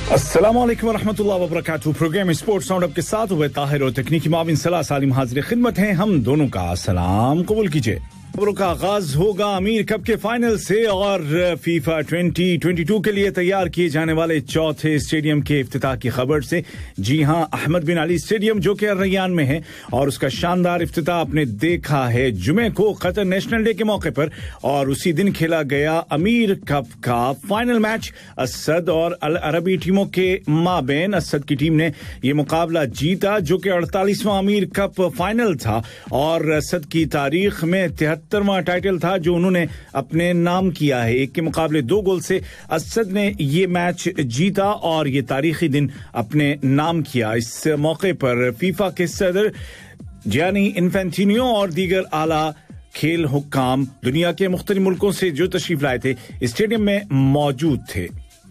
अस्सलामु अलैकुम वरहमतुल्लाहि वबरकातुहू। प्रोग्राम स्पोर्ट्स राउंड अप के साथ हुए ताहिर और तकनीकी माविन सलाह सालिम हाजिर खिदमत हैं। हम दोनों का सलाम कबूल कीजिए। खबरों का आगाज होगा अमीर कप के फाइनल से और फीफा 2022 के लिए तैयार किए जाने वाले चौथे स्टेडियम के इफ्तिताह की खबर से। जी हां, अहमद बिन अली स्टेडियम जो कि अर्रयान में है और उसका शानदार इफ्तिताह आपने देखा है जुमे को कतर नेशनल डे के मौके पर, और उसी दिन खेला गया अमीर कप का फाइनल मैच असद और अल अरबी टीमों के माबेन। असद की टीम ने यह मुकाबला जीता जो कि 48वां अमीर कप फाइनल था और असद की तारीख में 73वां टाइटल था जो उन्होंने अपने नाम किया है। एक के मुकाबले 2 गोल से असद ने ये मैच जीता और ये तारीखी दिन अपने नाम किया। इस मौके पर फीफा के सदर जियानी इन्फेंटिनो और दीगर आला खेल हुक्काम दुनिया के मुख्तलिफ मुल्कों से जो तशरीफ लाए थे स्टेडियम में मौजूद थे।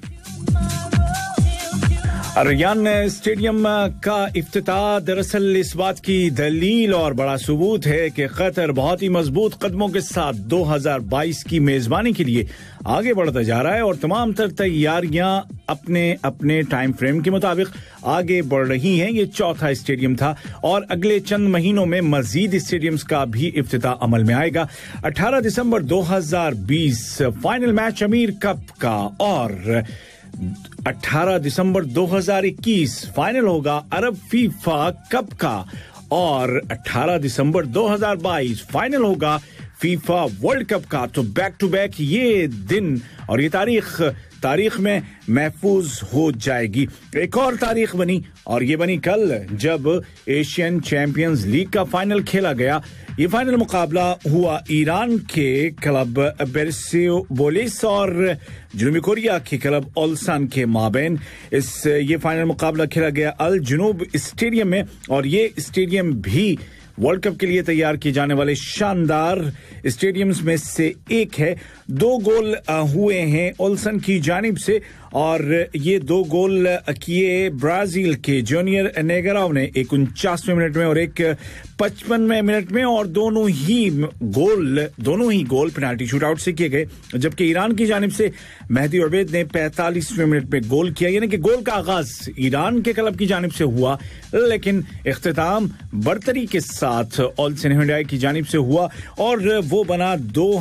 अर्रयान स्टेडियम का इफ्तिताह दरअसल इस बात की दलील और बड़ा सबूत है कि कतर बहुत ही मजबूत कदमों के साथ 2022 की मेजबानी के लिए आगे बढ़ता जा रहा है और तमाम तर तैयारियां अपने अपने टाइम फ्रेम के मुताबिक आगे बढ़ रही हैं। ये चौथा स्टेडियम था और अगले चंद महीनों में मजीद स्टेडियम्स का भी इफ्तिताह अमल में आएगा। 18 दिसंबर 2020 फाइनल मैच अमीर कप का और 18 दिसंबर 2021 फाइनल होगा अरब फीफा कप का और 18 दिसंबर 2022 फाइनल होगा फीफा वर्ल्ड कप का। तो बैक टू बैक ये दिन और ये तारीख में महफूज हो जाएगी। एक और तारीख बनी और ये बनी कल जब एशियन चैंपियंस लीग का फाइनल खेला गया। ये फाइनल मुकाबला हुआ ईरान के क्लब पेरसेपोलिस और जनूबी कोरिया के क्लब ओलसन के माबेन। ये फाइनल मुकाबला खेला गया अल जुनूब स्टेडियम में और ये स्टेडियम भी वर्ल्ड कप के लिए तैयार किए जाने वाले शानदार स्टेडियम्स में से एक है। 2 गोल हुए हैं ओलसन की जानिब से और ये 2 गोल किए ब्राजील के जूनियर नेगराव ने, एक 49वें मिनट में और एक 55वें मिनट में, और दोनों ही गोल पेनाल्टी शूटआउट से किए गए। जबकि ईरान की जानिब से मेहदी उबैद ने 45वें मिनट में गोल किया, यानी कि गोल का आगाज ईरान के क्लब की जानिब से हुआ लेकिन इख्तिताम बर्तरी के साथ ओलसन हुंडई की जानिब से हुआ और वो बना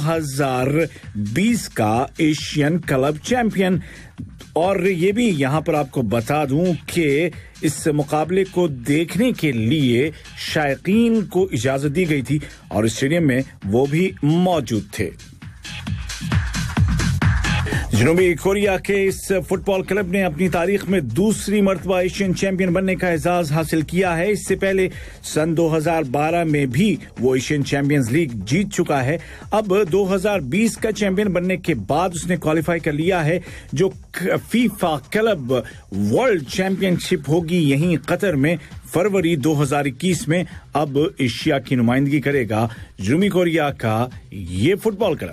2020 का एशियन क्लब चैंपियन। और ये भी यहां पर आपको बता दूं कि इस मुकाबले को देखने के लिए शायकीन को इजाजत दी गई थी और स्टेडियम में वो भी मौजूद थे। जनूबी कोरिया के इस फुटबॉल क्लब ने अपनी तारीख में दूसरी मर्तबा एशियन चैंपियन बनने का एजाज हासिल किया है। इससे पहले सन 2012 में भी वो एशियन चैंपियंस लीग जीत चुका है। अब 2020 का चैंपियन बनने के बाद उसने क्वालिफाई कर लिया है जो फीफा क्लब वर्ल्ड चैंपियनशिप होगी यहीं कतर में फरवरी 2021 में। अब एशिया की नुमाइंदगी करेगा जनूबी कोरिया का ये फुटबॉल क्लब।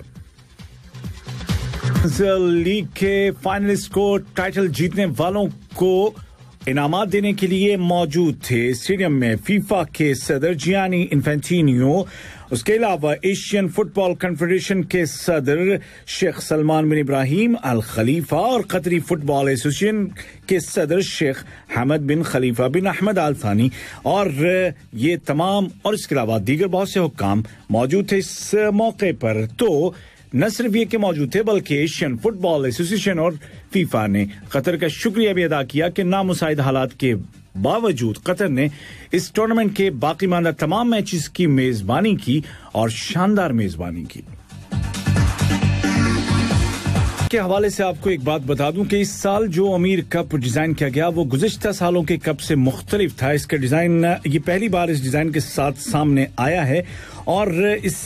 लीग के फाइनलिस्ट को टाइटल जीतने वालों को इनामात देने के लिए मौजूद थे स्टेडियम में फीफा के सदर जियानी इन्फेंटिनो, उसके अलावा एशियन फुटबॉल कॉन्फेडरेशन के सदर शेख सलमान बिन इब्राहिम अल खलीफा और कतरी फुटबॉल एसोसिएशन के सदर शेख हमद बिन खलीफा बिन अहमद अल थानी, और ये तमाम और इसके अलावा दीगर बहुत से हुक्काम मौजूद थे इस मौके पर। तो न सिर्फ ये के मौजूद थे बल्कि एशियन फुटबॉल एसोसिएशन और फीफा ने कतर का शुक्रिया भी अदा किया कि नामुसाइद हालात के बावजूद कतर ने इस टूर्नामेंट के बाकी मानदा तमाम मैचेस की मेजबानी की और शानदार मेजबानी की। के हवाले से आपको एक बात बता दूं कि इस साल जो अमीर कप डिजाइन किया गया वो गुज़िश्ता सालों के कप से मुख्तलिफ था। इसका डिजाइन ये पहली बार इस डिजाइन के साथ सामने आया है और इस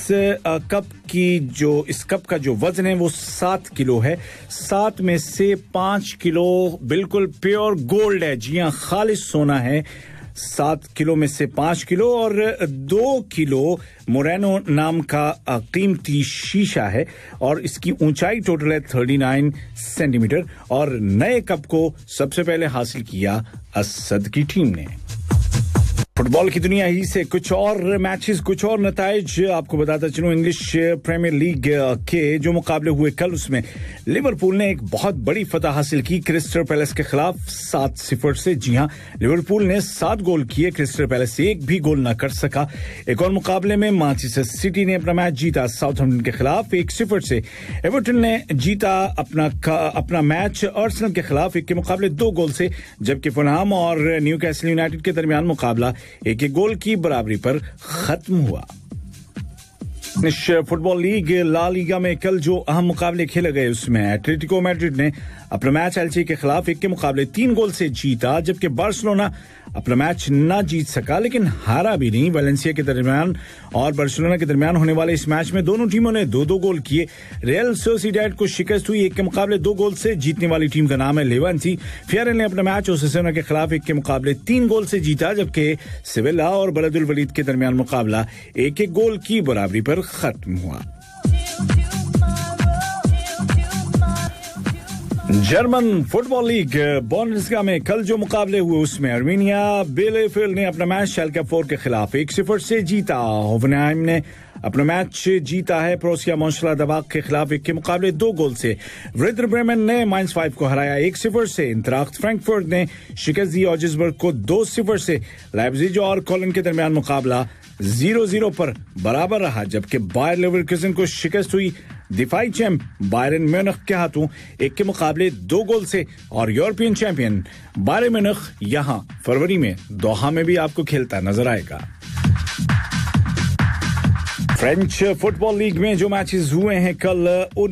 कप का जो वजन है वो 7 किलो है। 7 में से 5 किलो बिल्कुल प्योर गोल्ड है, जी हां, खालिस सोना है। 7 किलो में से 5 किलो और 2 किलो मोरेनो नाम का कीमती शीशा है और इसकी ऊंचाई टोटल है 39 सेंटीमीटर। और नए कप को सबसे पहले हासिल किया असद की टीम ने। फुटबॉल की दुनिया ही से कुछ और मैचेस, कुछ और नताइज आपको बताता चलूं। इंग्लिश प्रीमियर लीग के जो मुकाबले हुए कल, उसमें लिवरपूल ने एक बहुत बड़ी फतह हासिल की क्रिस्टल पैलेस के खिलाफ 7-0 से। जी हां, लिवरपूल ने 7 गोल किए, क्रिस्टल पैलेस एक भी गोल ना कर सका। एक और मुकाबले में मैनचेस्टर सिटी ने अपना मैच जीता साउथहैम्पटन के खिलाफ 1-0 से। एवर्टन ने जीता अपना मैच आर्सेनल के खिलाफ 1 के मुकाबले 2 गोल से, जबकि फुलहैम और न्यूकैसल यूनाइटेड के दरमियान मुकाबला एक गोल की बराबरी पर खत्म हुआ। फुटबॉल लीग ला लीगा में कल जो अहम मुकाबले खेले गए, उसमें एटलेटिको मैड्रिड ने अपना मैच एल्चे के खिलाफ 1 के मुकाबले 3 गोल से जीता, जबकि बार्सिलोना अपना मैच ना जीत सका लेकिन हारा भी नहीं। वेलेंसिया के दरमियान और बार्सिलोना के दरमियान होने वाले इस मैच में दोनों टीमों ने 2-2 गोल किए। रियल सोसिएडाड को शिकस्त हुई 1 के मुकाबले 2 गोल से। जीतने वाली टीम का नाम है लेवांती। फियरेल ने अपना मैच ओसासुना के खिलाफ 1 के मुकाबले 3 गोल से जीता, जबकि सेविला और बलदुल वलीद के दरमियान मुकाबला 1-1 गोल की बराबरी पर खत्म हुआ। जर्मन फुटबॉल लीग बुंडेसलिगा में कल जो मुकाबले हुए, उसमें आर्मेनिया बिलेफेल्ड ने अपना मैच शाल्के 4 के खिलाफ 1-0 से जीता। होफनहाइम ने अपना मैच जीता है बोरुसिया मॉन्शनग्लाडबाख के खिलाफ 1 के मुकाबले 2 गोल से। वर्दर ब्रेमेन ने माइनस 5 को हराया 1-0 से। इंटरैक्ट फ्रैंकफर्ट ने शिकस्त दी ऑजिसबर्ग को 2-0 से। लाइप्जिग और कोलन के दरमियान मुकाबला 0-0 पर बराबर रहा, जबकि बायर लेवरकुसेन को शिकस्त हुई दिफाई चैंप बायरन म्यूनिख के हाथों 1 के मुकाबले 2 गोल से। और यूरोपियन चैंपियन बायरन म्यूनिख यहां फरवरी में दोहा में भी आपको खेलता नजर आएगा। फ्रेंच फुटबॉल लीग में जो मैचेस हुए हैं कल,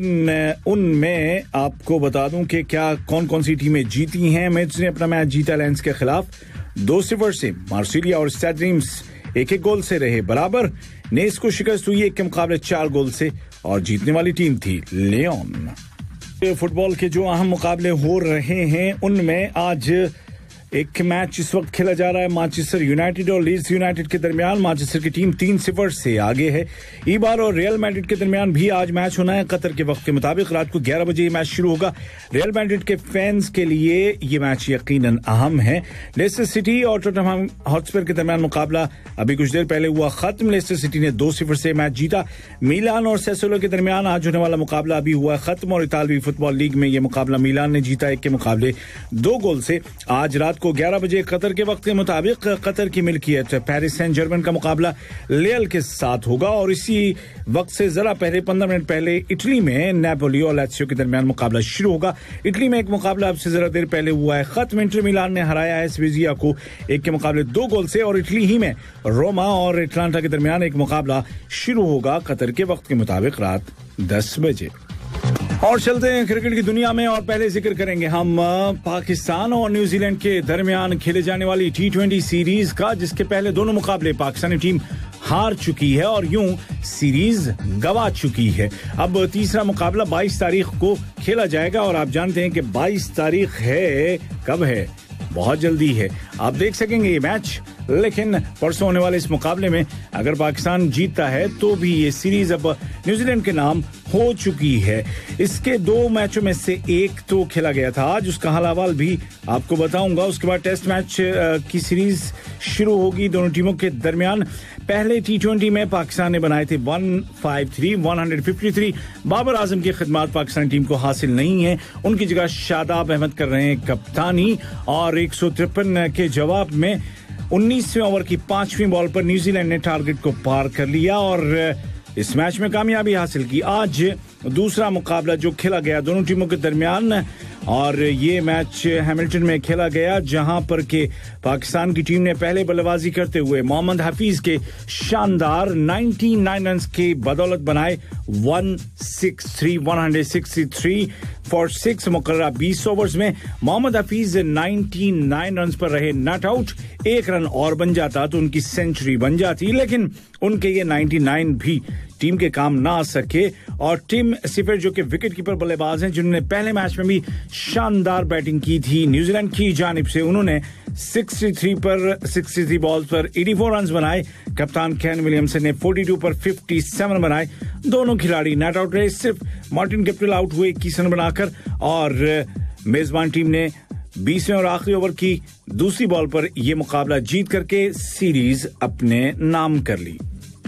उनमें आपको बता दूं कि कौन कौन सी टीमें जीती हैं। मेड्स ने अपना मैच जीता लेंस के खिलाफ 2-0 से। मार्सिलिया और स्टैड ड्रीम्स 1-1 गोल से रहे बराबर। नेस को शिकस्त हुई 1 के मुकाबले 4 गोल से और जीतने वाली टीम थी लियोन। फुटबॉल के जो अहम मुकाबले हो रहे हैं, उनमें आज एक मैच इस वक्त खेला जा रहा है मैनचेस्टर यूनाइटेड और लीड्स यूनाइटेड के दरमियान। मैनचेस्टर की टीम 3-0 से आगे है। ईबार और रियल मैड्रिड के दरमियान भी आज मैच होना है। कतर के वक्त के मुताबिक रात को 11 बजे ये मैच शुरू होगा। रियल मैड्रिड के फैंस के लिए ये मैच यकीनन अहम है। लेस्टर सिटी और टॉटनहम हॉटस्पर के दरमियान मुकाबला अभी कुछ देर पहले हुआ खत्म। लेस्टर सिटी ने 2-0 से मैच जीता। मिलान और सेसोलो के दरमियान आज होने वाला मुकाबला अभी हुआ खत्म और इतालवी फुटबॉल लीग में यह मुकाबला मिलान ने जीता 1 के मुकाबले 2 गोल से। आज रात को 11 बजे कतर के वक्त के मुताबिक कतर की मिल्कियत पेरिस सेंट जर्मन का मुकाबला लियल के साथ होगा और इसी वक्त से जरा पहले 15 मिनट पहले इटली में नेपोली और लात्सियो के दरमियान मुकाबला शुरू होगा। इटली में एक मुकाबला अब से जरा देर पहले हुआ है खत्म। इंटर मिलान ने हराया है स्वेजिया को 1 के मुकाबले 2 गोल से और इटली ही में रोमा और एटलांटा के दरमियान एक मुकाबला शुरू होगा कतर के वक्त के मुताबिक रात 10 बजे। और चलते हैं क्रिकेट की दुनिया में और पहले जिक्र करेंगे हम पाकिस्तान और न्यूजीलैंड के दरमियान खेले जाने वाली T20 सीरीज का, जिसके पहले दोनों मुकाबले पाकिस्तानी टीम हार चुकी है और यूं सीरीज गवा चुकी है। अब तीसरा मुकाबला 22 तारीख को खेला जाएगा और आप जानते हैं कि 22 तारीख है, कब है, बहुत जल्दी है। आप देख सकेंगे ये मैच, लेकिन परसों होने वाले इस मुकाबले में अगर पाकिस्तान जीतता है तो भी ये सीरीज अब न्यूजीलैंड के नाम हो चुकी है। इसके 2 मैचों में से एक तो खेला गया था आज, उसका हाल अहवाल भी आपको बताऊंगा। उसके बाद टेस्ट मैच की सीरीज शुरू होगी दोनों टीमों के दरमियान। पहले T20 में पाकिस्तान ने बनाए थे 153 बाबर आजम की खिदमत पाकिस्तानी टीम को हासिल नहीं है। उनकी जगह शादाब अहमद कर रहे हैं कप्तानी और 153 के जवाब में 19वें ओवर की 5वीं बॉल पर न्यूजीलैंड ने टारगेट को पार कर लिया और इस मैच में कामयाबी हासिल की। आज दूसरा मुकाबला जो खेला गया दोनों टीमों के दरमियान और ये मैच हैमिल्टन में खेला गया, जहां पर के पाकिस्तान की टीम ने पहले बल्लेबाजी करते हुए मोहम्मद हफीज के शानदार 99 रन की बदौलत बनाए 163 फॉर 6 मुकर्रर 20 ओवर्स में। मोहम्मद हफीज 99 रन पर रहे नॉट आउट। 1 रन और बन जाता तो उनकी सेंचुरी बन जाती, लेकिन उनके ये 99 भी टीम के काम ना आ सके। और टिम सिफर जो कि विकेट कीपर बल्लेबाज हैं, जिन्होंने पहले मैच में भी शानदार बैटिंग की थी न्यूजीलैंड की जानिब से, उन्होंने 63 बॉल्स पर 84 रन बनाए। कप्तान केन विलियमसन ने 42 पर 57 बनाए। दोनों खिलाड़ी नॉट आउट रहे, सिर्फ मार्टिन गप्टिल आउट हुए 21 रन बनाकर और मेजबान टीम ने 20वें और आखिरी ओवर की दूसरी बॉल पर यह मुकाबला जीत करके सीरीज अपने नाम कर ली।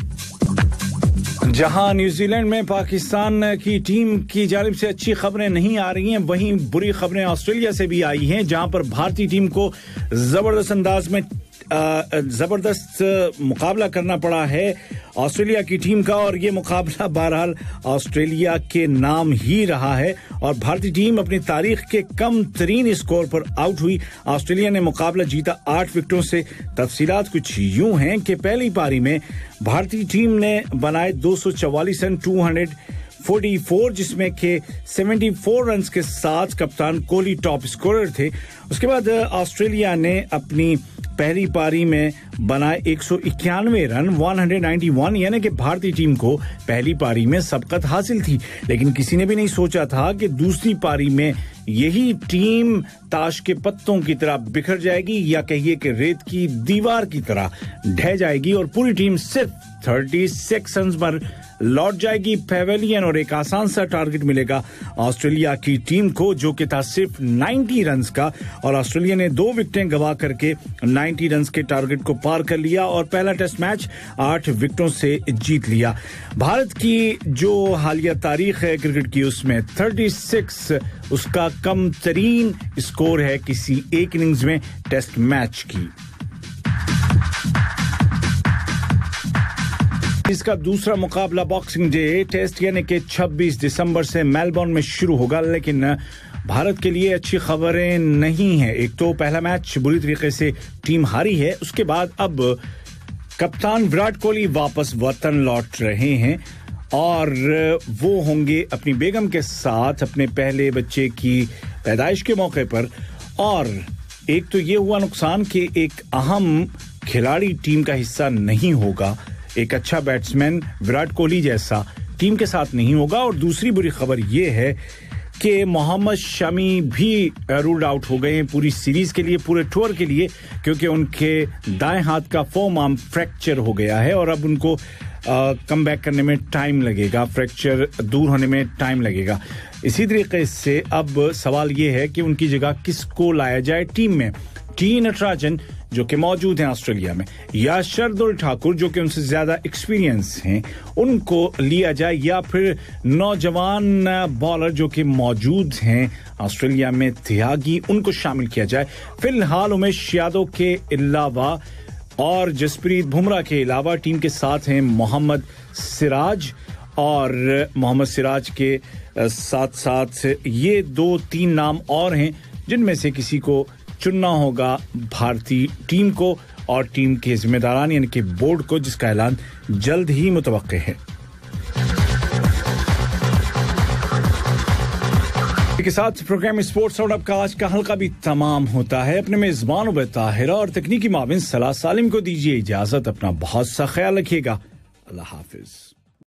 जहां न्यूजीलैंड में पाकिस्तान की टीम की जानिब से अच्छी खबरें नहीं आ रही हैं, वहीं बुरी खबरें ऑस्ट्रेलिया से भी आई हैं, जहां पर भारतीय टीम को जबरदस्त अंदाज में जबरदस्त मुकाबला करना पड़ा है ऑस्ट्रेलिया की टीम का, और ये मुकाबला बहरहाल ऑस्ट्रेलिया के नाम ही रहा है और भारतीय टीम अपनी तारीख के कम तरीन स्कोर पर आउट हुई। ऑस्ट्रेलिया ने मुकाबला जीता 8 विकेटों से। तफसीलात कुछ यूं हैं कि पहली पारी में भारतीय टीम ने बनाए 244 रन 244, जिसमें के 74 रन के साथ कप्तान कोहली टॉप स्कोरर थे। उसके बाद ऑस्ट्रेलिया ने अपनी पहली पारी में बनाए 191 रन 191, यानी कि भारतीय टीम को पहली पारी में सबकत हासिल थी। लेकिन किसी ने भी नहीं सोचा था कि दूसरी पारी में यही टीम ताश के पत्तों की तरह बिखर जाएगी, या कहिए कि रेत की दीवार की तरह ढह जाएगी और पूरी टीम सिर्फ 36 रन पर लौट जाएगी पेवेलियन और एक आसान सा टारगेट मिलेगा ऑस्ट्रेलिया की टीम को, जो कि था सिर्फ 90 रन का, और ऑस्ट्रेलिया ने 2 विकेटें गवा करके 90 रन के टारगेट को पार कर लिया और पहला टेस्ट मैच 8 विकेटों से जीत लिया। भारत की जो हालिया तारीख है क्रिकेट की, उसमें 36 उसका कम तरीन स्कोर है किसी एक इनिंग्स में टेस्ट मैच की। इसका दूसरा मुकाबला बॉक्सिंग डे टेस्ट यानी कि 26 दिसंबर से मेलबर्न में शुरू होगा, लेकिन भारत के लिए अच्छी खबरें नहीं है। एक तो पहला मैच बुरी तरीके से टीम हारी है, उसके बाद अब कप्तान विराट कोहली वापस वतन लौट रहे हैं और वो होंगे अपनी बेगम के साथ अपने पहले बच्चे की पैदाइश के मौके पर। और एक तो ये हुआ नुकसान कि एक अहम खिलाड़ी टीम का हिस्सा नहीं होगा, एक अच्छा बैट्समैन विराट कोहली जैसा टीम के साथ नहीं होगा। और दूसरी बुरी खबर यह है कि मोहम्मद शमी भी रूल्ड आउट हो गए हैं पूरी सीरीज के लिए, पूरे टूर के लिए, क्योंकि उनके दाएं हाथ का फोम आर्म फ्रैक्चर हो गया है और अब उनको कम बैक करने में टाइम लगेगा, फ्रैक्चर दूर होने में टाइम लगेगा। इसी तरीके से अब सवाल यह है कि उनकी जगह किसको लाया जाए टीम में। टी नटराजन जो कि मौजूद हैं ऑस्ट्रेलिया में, या शार्दुल ठाकुर जो कि उनसे ज्यादा एक्सपीरियंस हैं, उनको लिया जाए, या फिर नौजवान बॉलर जो कि मौजूद हैं ऑस्ट्रेलिया में त्यागी, उनको शामिल किया जाए। फिलहाल उमेश यादव के अलावा और जसप्रीत बुमराह के अलावा टीम के साथ हैं मोहम्मद सिराज, और मोहम्मद सिराज के साथ साथ ये 2-3 नाम और हैं जिनमें से किसी को चुनना होगा भारतीय टीम को और टीम के जिम्मेदारान यानी कि बोर्ड को, जिसका ऐलान जल्द ही मुतवक्के है। के साथ प्रोग्राम स्पोर्ट्स राउंडअप का आज का हल्का भी तमाम होता है। अपने मेजबान उबैद ताहिर और तकनीकी माविन सलाह सालिम को दीजिए इजाजत। अपना बहुत सा ख्याल रखिएगा। अल्लाह हाफिज।